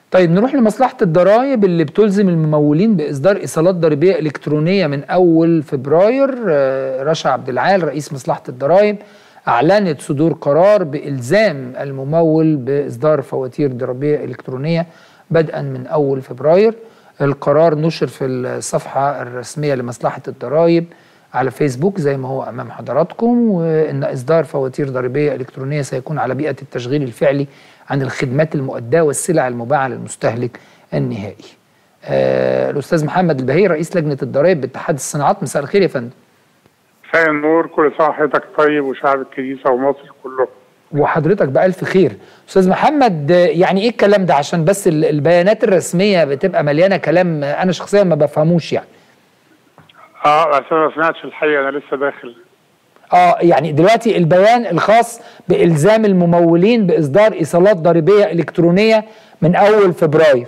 طيب نروح لمصلحة الضرائب اللي بتلزم الممولين بإصدار إيصالات ضريبية إلكترونية من أول فبراير. رشا عبد العال رئيس مصلحة الضرائب أعلنت صدور قرار بإلزام الممول بإصدار فواتير ضريبية إلكترونية بدءا من أول فبراير. القرار نشر في الصفحة الرسمية لمصلحة الضرائب على فيسبوك زي ما هو أمام حضراتكم، وإن إصدار فواتير ضريبية إلكترونية سيكون على بيئة التشغيل الفعلي عن الخدمات المؤداة والسلع المباعة للمستهلك النهائي. الأستاذ محمد البهي رئيس لجنة الضرائب باتحاد الصناعات، مساء الخير يا فندم. مساء النور، كل سنة وحضرتك طيب وشعب الكنيسة ومصر كله. وحضرتك بألف خير. أستاذ محمد، يعني إيه الكلام ده؟ عشان بس البيانات الرسمية بتبقى مليانة كلام أنا شخصيا ما بفهموش يعني. بس أنا ما سمعتش الحقيقة، أنا لسه داخل. يعني دلوقتي البيان الخاص بإلزام الممولين بإصدار إيصالات ضريبية إلكترونية من أول فبراير.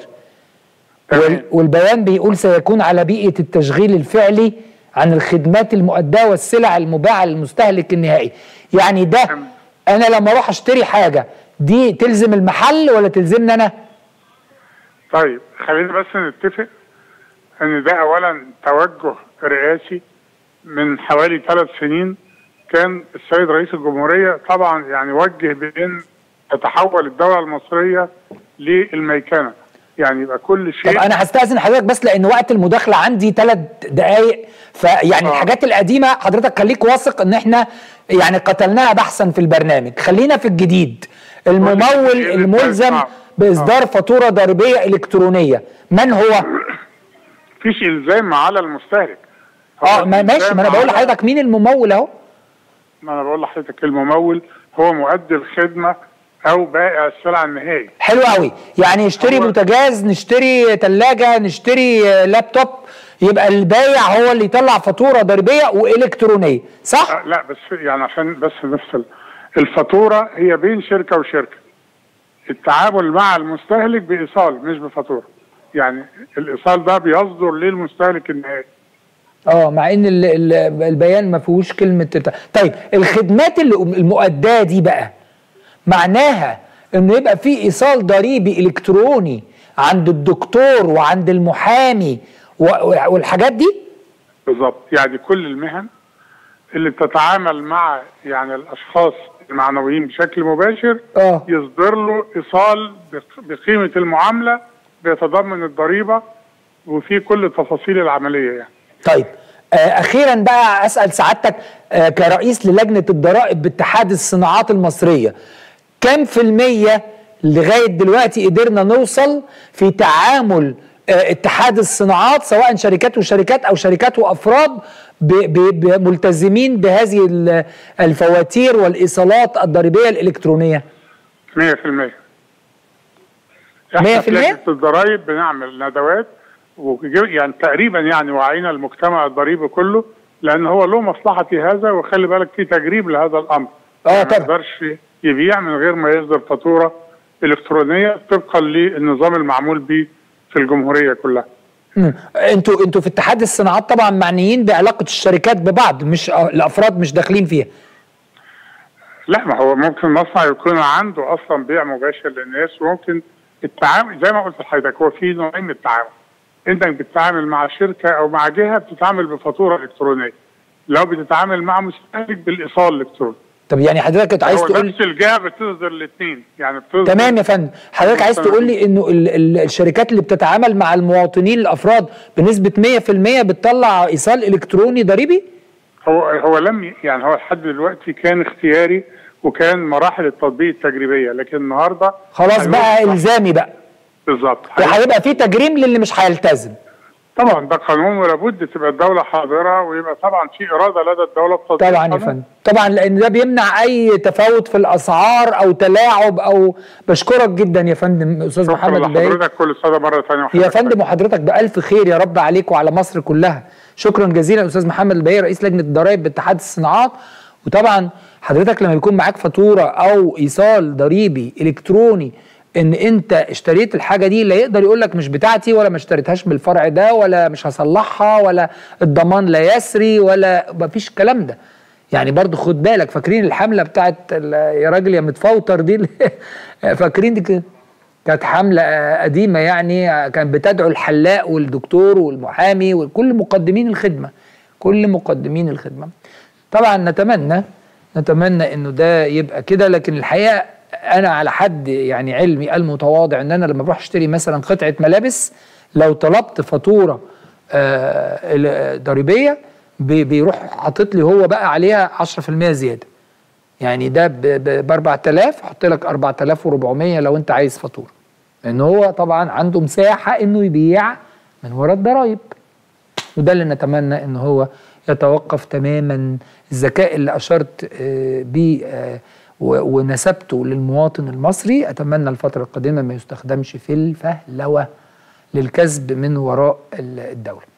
والبيان بيقول سيكون على بيئة التشغيل الفعلي عن الخدمات المؤداة والسلع المباعة للمستهلك النهائي. يعني ده أنا لما أروح أشتري حاجة دي تلزم المحل ولا تلزمني أنا؟ طيب خلينا بس نتفق إن ده أولا توجه رئاسي من حوالي 3 سنين. كان السيد رئيس الجمهورية طبعا يعني وجه بأن تتحول الدولة المصرية للميكنة، يعني يبقى كل شيء. طب أنا هستأذن حضرتك بس لأن وقت المداخلة عندي 3 دقايق، فيعني الحاجات القديمة حضرتك خليك واثق إن إحنا يعني قتلناها بحثا في البرنامج. خلينا في الجديد. الممول الملزم بإصدار فاتورة ضريبية إلكترونية من هو؟ مفيش إلزام على المستهلك. ماشي، ما أنا بقول لحضرتك مين الممول أهو. ما انا بقول لحضرتك الممول هو مؤدي الخدمه او بائع السلعه النهائي. حلو قوي، يعني نشتري بوتاجاز، نشتري ثلاجه، نشتري لابتوب، يبقى البائع هو اللي يطلع فاتوره ضريبيه والكترونيه، صح؟ لا بس يعني عشان بس نفصل، الفاتوره هي بين شركه وشركه. التعامل مع المستهلك بايصال مش بفاتوره، يعني الايصال ده بيصدر للمستهلك النهائي. مع ان البيان ما فيهوش كلمه. طيب الخدمات المؤداه دي بقى معناها انه يبقى في ايصال ضريبي الكتروني عند الدكتور وعند المحامي والحاجات دي؟ بالظبط، يعني كل المهن اللي بتتعامل مع يعني الاشخاص المعنويين بشكل مباشر يصدر له ايصال بقيمه المعامله بيتضمن الضريبه وفي كل تفاصيل العمليه يعني. طيب أخيرا بقى أسأل سعادتك كرئيس للجنة الضرائب باتحاد الصناعات المصرية، كم في المية لغاية دلوقتي قدرنا نوصل في تعامل اتحاد الصناعات سواء شركات وشركات أو شركات وأفراد ملتزمين بهذه الفواتير والإيصالات الضريبية الإلكترونية؟ 100%. 100%؟ احنا في لجنة الضرائب بنعمل ندوات يعني تقريبا يعني وعينا المجتمع الضريبي كله، لان هو له مصلحه في هذا، وخلي بالك في تجريب لهذا الامر. طبعا ما يقدرش يبيع من غير ما يصدر فاتوره الكترونيه طبقا للنظام المعمول به في الجمهوريه كلها. انتوا في اتحاد الصناعات طبعا معنيين بعلاقه الشركات ببعض، مش الافراد مش داخلين فيها. لا، ما هو ممكن مصنع يكون عنده اصلا بيع مباشر للناس، وممكن التعامل زي ما قلت لحضرتك هو في نوعين من التعامل. انك بتتعامل مع شركه او مع جهه بتتعامل بفاتوره الكترونيه، لو بتتعامل مع مستهلك بالايصال الالكتروني. طب يعني حضرتك عايز تقول نفس الجهه بتصدر الاثنين يعني بتصدر. تمام يا فندم، حضرتك عايز تقول لي انه الشركات اللي بتتعامل مع المواطنين الافراد بنسبه 100% بتطلع ايصال الكتروني ضريبي؟ هو لم يعني هو لحد دلوقتي كان اختياري وكان مراحل التطبيق التجريبيه، لكن النهارده خلاص بقى الزامي بقى. بالظبط، وهيبقى في تجريم للي مش هيلتزم. طبعا ده قانون ولابد تبقى الدوله حاضره، ويبقى طبعا في اراده لدى الدوله بتطبيق طبعا يا فندم، طبعا لان ده بيمنع اي تفاوت في الاسعار او تلاعب او. بشكرك جدا يا فندم استاذ محمد البهي. حضرتك كل سنه مره ثانيه يا فندم، وحضرتك بالف خير يا رب عليك وعلى مصر كلها. شكرا جزيلا استاذ محمد البهي رئيس لجنه الضرائب باتحاد الصناعات. وطبعا حضرتك لما يكون معاك فاتوره او ايصال ضريبي الكتروني ان انت اشتريت الحاجه دي، لا يقدر يقول لك مش بتاعتي، ولا ما اشتريتهاش من الفرع ده، ولا مش هصلحها، ولا الضمان لا يسري، ولا مفيش الكلام ده. يعني برضو خد بالك، فاكرين الحمله بتاعت يا راجل يا متفوتر دي فاكرين دي كده؟ كانت حملة قديمة يعني، كانت بتدعو الحلاق والدكتور والمحامي وكل مقدمين الخدمة، كل مقدمين الخدمة. طبعا نتمنى انه ده يبقى كده، لكن الحقيقة انا على حد يعني علمي المتواضع ان انا لما بروح اشتري مثلا قطعة ملابس، لو طلبت فاتورة ضريبية بيروح حاطط لي هو بقى عليها 10% زيادة. يعني ده ب 4000 حط لك 4400 لو انت عايز فاتوره، لان هو طبعا عنده مساحه انه يبيع من وراء الضرايب. وده اللي نتمنى ان هو يتوقف تماما. الذكاء اللي اشرت بيه ونسبته للمواطن المصري، اتمنى الفتره القادمه ما يستخدمش في الفهلوه للكسب من وراء الدوله.